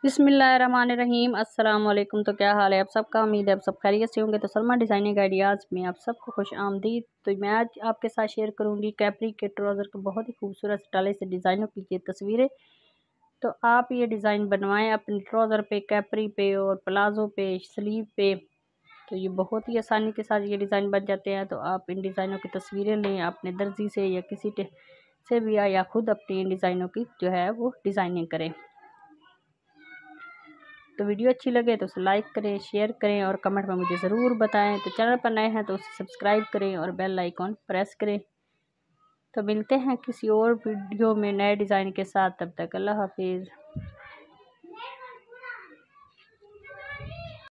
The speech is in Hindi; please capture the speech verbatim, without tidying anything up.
बिस्मिल्लाहिर्रहमानिर्रहीम अस्सलाम वालेकुम। तो क्या हाल है आप सबका? उम्मीद है आप सब खैरियत से होंगे। तो सलमा डिज़ाइनिंग आइडियाज़ में आप सबको खुश आमदीद। तो मैं आज आपके साथ शेयर करूंगी कैपरी के ट्राउज़र के बहुत ही खूबसूरत स्टाइल से डिज़ाइनों की ये तस्वीरें। तो आप ये डिज़ाइन बनवाएं अपने ट्राउज़र पे, कैपरी पे और प्लाज़ो पे, स्लीव पे। तो ये बहुत ही आसानी के साथ ये डिज़ाइन बन जाते हैं। तो आप इन डिज़ाइनों की तस्वीरें लें अपने दर्जी से या किसी से भी, या खुद अपनी इन डिज़ाइनों की जो है वो डिज़ाइनिंग करें। तो वीडियो अच्छी लगे तो उसे लाइक करें, शेयर करें और कमेंट में मुझे ज़रूर बताएं। तो चैनल पर नए हैं तो उसे सब्सक्राइब करें और बेल आइकॉन प्रेस करें। तो मिलते हैं किसी और वीडियो में नए डिज़ाइन के साथ। तब तक अल्लाह हाफिज़।